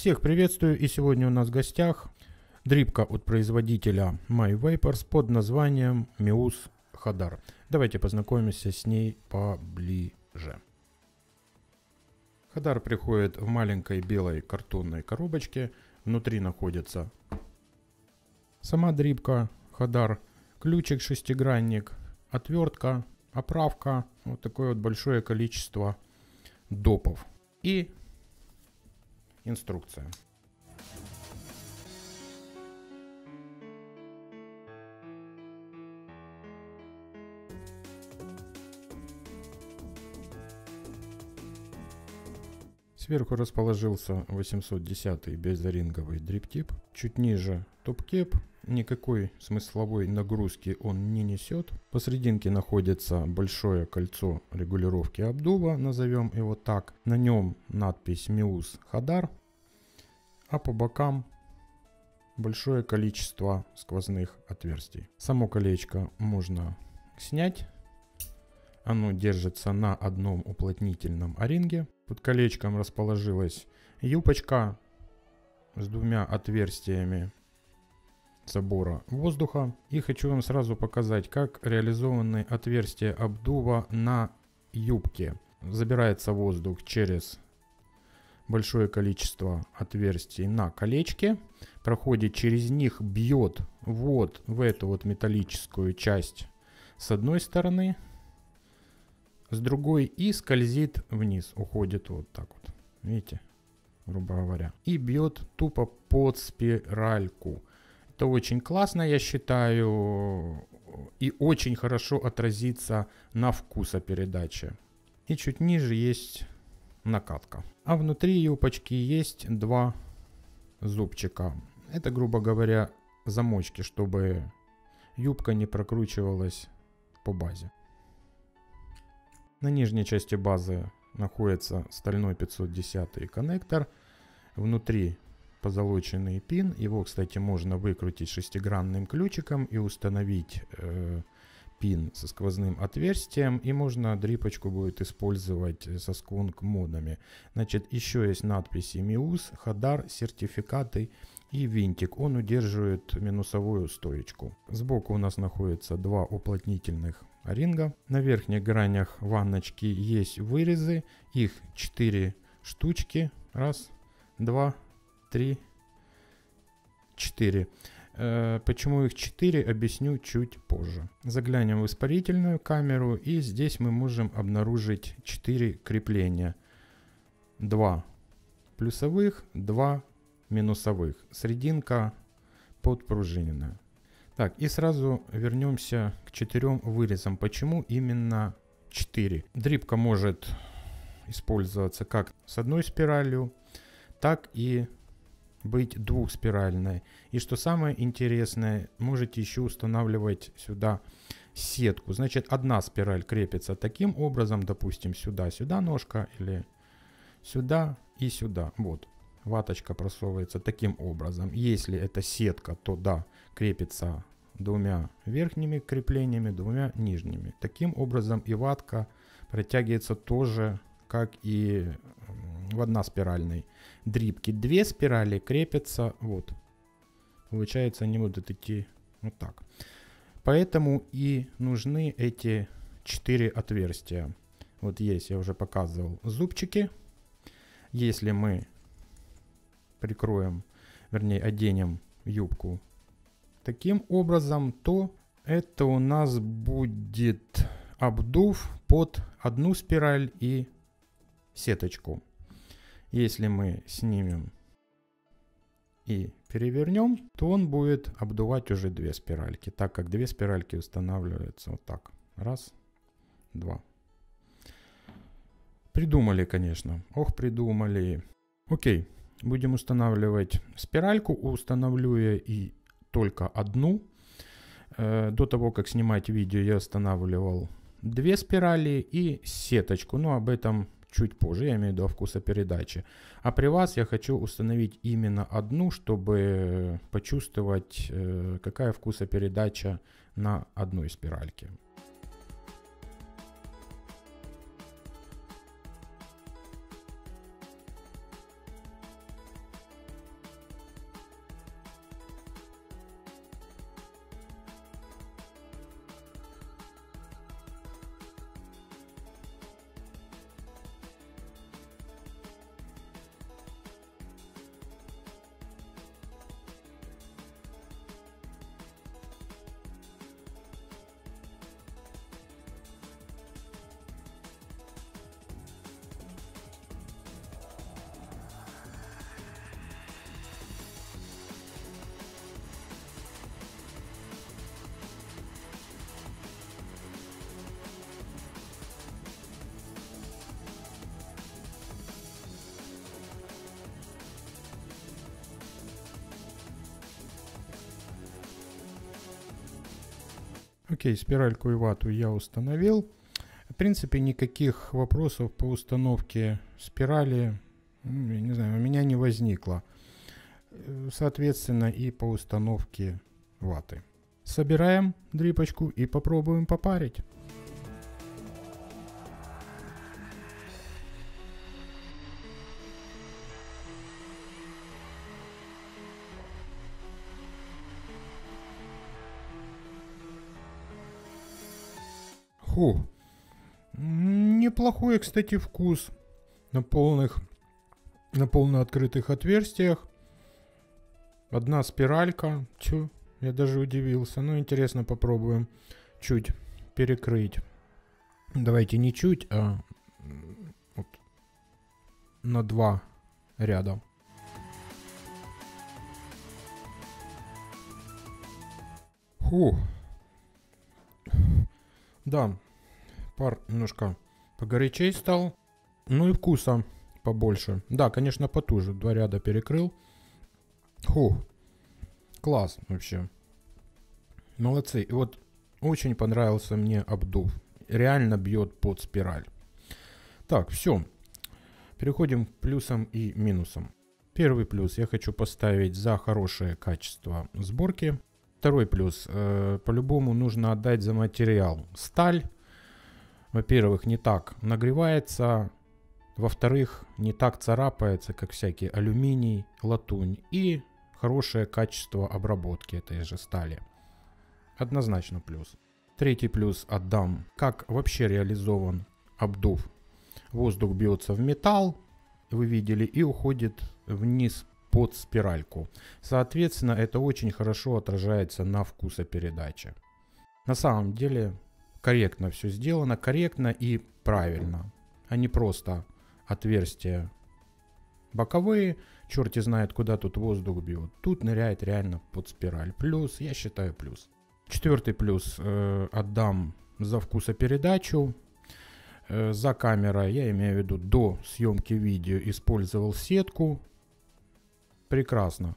Всех приветствую, и сегодня у нас в гостях дрипка от производителя MyVapors под названием Mews Hadar. Давайте познакомимся с ней поближе. Hadar приходит в маленькой белой картонной коробочке. Внутри находится сама дрипка Hadar, ключик шестигранник, отвертка, оправка, вот такое вот большое количество допов и инструкция. Сверху расположился 810 безринговый дрип-тип, чуть ниже топ-кеп, никакой смысловой нагрузки он не несет. Посерединке находится большое кольцо регулировки обдува, назовем его так. На нем надпись Mews Hadar, а по бокам большое количество сквозных отверстий. Само колечко можно снять. Оно держится на одном уплотнительном о-ринге. Под колечком расположилась юбочка с двумя отверстиями забора воздуха. И хочу вам сразу показать, как реализованы отверстия обдува на юбке. Забирается воздух через большое количество отверстий на колечке, проходит через них, бьет вот в эту вот металлическую часть с одной стороны, с другой и скользит вниз, уходит вот так вот, видите, грубо говоря, и бьет тупо под спиральку. Это очень классно, я считаю, и очень хорошо отразится на вкусопередаче. И чуть ниже есть накатка. А внутри юбочки есть два зубчика. Это, грубо говоря, замочки, чтобы юбка не прокручивалась по базе. На нижней части базы находится стальной 510 коннектор. Внутри позолоченный пин. Его, кстати, можно выкрутить шестигранным ключиком и установить пин со сквозным отверстием. И можно дрипочку будет использовать со сквонк модами. Значит, еще есть надписи Mews Hadar, сертификаты и винтик. Он удерживает минусовую стоечку. Сбоку у нас находится два уплотнительных о-ринга. На верхних гранях ванночки есть вырезы. Их 4 штучки. Раз, два, три, 4. Почему их 4, объясню чуть позже. Заглянем в испарительную камеру, и здесь мы можем обнаружить 4 крепления. 2 плюсовых, 2 минусовых. Срединка подпружиненная. Так, и сразу вернемся к 4 вырезам. Почему именно 4? Дрипка может использоваться как с одной спиралью, так и быть двухспиральной. И что самое интересное, можете еще устанавливать сюда сетку. Значит, одна спираль крепится таким образом, допустим, сюда ножка, или сюда и сюда. Вот, ваточка просовывается таким образом. Если это сетка, то да, крепится двумя верхними креплениями, двумя нижними. Таким образом и ватка протягивается тоже, как и в односпиральной дрипке. 2 спирали крепятся, вот. Получается, они будут идти вот так. Поэтому и нужны эти 4 отверстия. Вот есть, я уже показывал, зубчики. Если мы прикроем, вернее, оденем юбку таким образом, то это у нас будет обдув под одну спираль и сеточку. Если мы снимем и перевернем, то он будет обдувать уже 2 спиральки, так как 2 спиральки устанавливаются вот так. Раз, два. Придумали, конечно. Ох, придумали. Окей, будем устанавливать спиральку. Установлю я и только одну. До того, как снимать видео, я устанавливал 2 спирали и сеточку. Но об этом чуть позже, я имею в виду вкусопередачи. А при вас я хочу установить именно одну, чтобы почувствовать, какая вкусопередача на одной спиральке. Окей, спиральку и вату я установил. В принципе, никаких вопросов по установке спирали, я не знаю, у меня не возникло. Соответственно, и по установке ваты. Собираем дрипочку и попробуем попарить. Фу. Неплохой, кстати, вкус на полно открытых отверстиях. Одна спиралька. Чё, я даже удивился. Ну, интересно, попробуем чуть перекрыть. Давайте не чуть, а вот на 2 ряда. Фу. Да, пар немножко погорячей стал. Ну и вкуса побольше. Да, конечно, потуже. 2 ряда перекрыл. Фу. Класс вообще. Молодцы. И вот очень понравился мне обдув. Реально бьет под спираль. Так, все. Переходим к плюсам и минусам. Первый плюс я хочу поставить за хорошее качество сборки. Второй плюс. По-любому нужно отдать за материал. Сталь, во-первых, не так нагревается. Во-вторых, не так царапается, как всякий алюминий, латунь. И хорошее качество обработки этой же стали. Однозначно плюс. Третий плюс отдам. Как вообще реализован обдув. Воздух бьется в металл, вы видели, и уходит вниз под спиральку. Соответственно, это очень хорошо отражается на вкусопередаче. На самом деле корректно все сделано, корректно и правильно. А не просто отверстия боковые, черти знает, куда тут воздух бьет. Тут ныряет реально под спираль. Плюс, я считаю, плюс. Четвертый плюс отдам за вкусопередачу. За камерой, я имею в виду до съемки видео, использовал сетку. Прекрасно.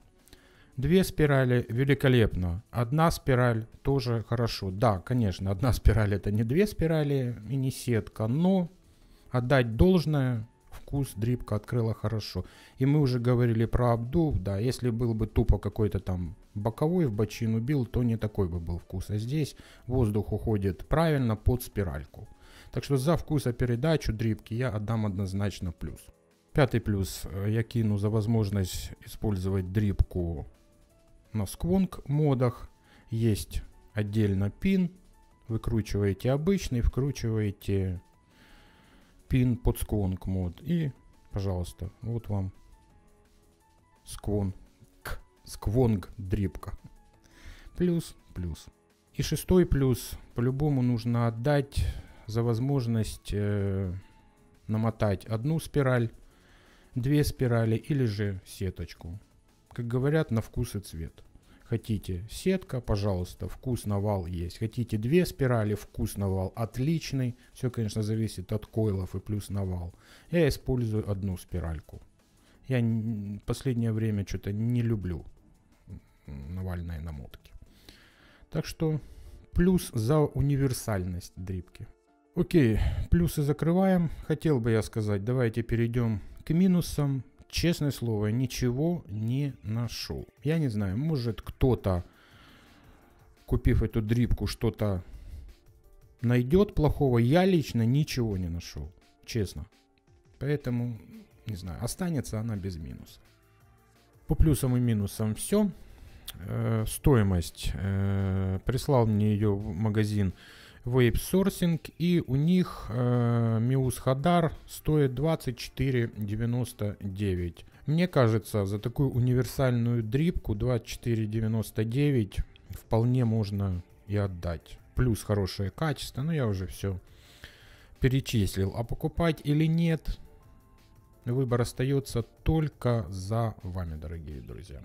2 спирали великолепно. 1 спираль тоже хорошо. Да, конечно, 1 спираль это не 2 спирали и не сетка, но отдать должное, вкус дрипка открыла хорошо. И мы уже говорили про обдув, да, если был бы тупо какой-то там боковой в бочину бил, то не такой бы был вкус. А здесь воздух уходит правильно под спиральку. Так что за вкусопередачу дрипки я отдам однозначно плюс. Пятый плюс я кину за возможность использовать дрипку на сквонг модах. Есть отдельно пин. Выкручиваете обычный, вкручиваете пин под сквонг мод. И, пожалуйста, вот вам сквонг дрипка. Плюс. И шестой плюс. По-любому нужно отдать за возможность намотать 1 спираль, 2 спирали или же сеточку. Как говорят, на вкус и цвет. Хотите сетка, пожалуйста, вкус на вал есть. Хотите 2 спирали, вкус на вал отличный. Все, конечно, зависит от койлов и плюс на вал. Я использую 1 спиральку. Я в последнее время что-то не люблю навальные намотки. Так что плюс за универсальность дрипки. Окей, плюсы закрываем. Хотел бы я сказать, давайте перейдем к минусам. Честное слово, ничего не нашел. Я не знаю, может кто-то, купив эту дрипку, что-то найдет плохого. Я лично ничего не нашел. Честно. Поэтому, не знаю, останется она без минуса. По плюсам и минусам все. Стоимость. Прислал мне ее в магазин Vape Sourcing, и у них Muse Hadar стоит 24,99. Мне кажется, за такую универсальную дрипку 24,99 вполне можно и отдать. Плюс хорошее качество, но я уже все перечислил. А покупать или нет, выбор остается только за вами, дорогие друзья.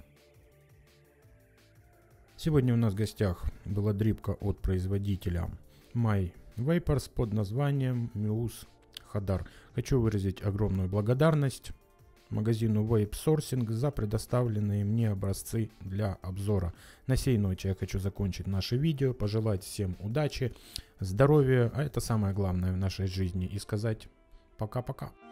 Сегодня у нас в гостях была дрипка от производителя My Vapors под названием Muse Hadar. Хочу выразить огромную благодарность магазину Vape Sourcing за предоставленные мне образцы для обзора. На сей ноте я хочу закончить наше видео, пожелать всем удачи, здоровья, а это самое главное в нашей жизни, и сказать пока-пока.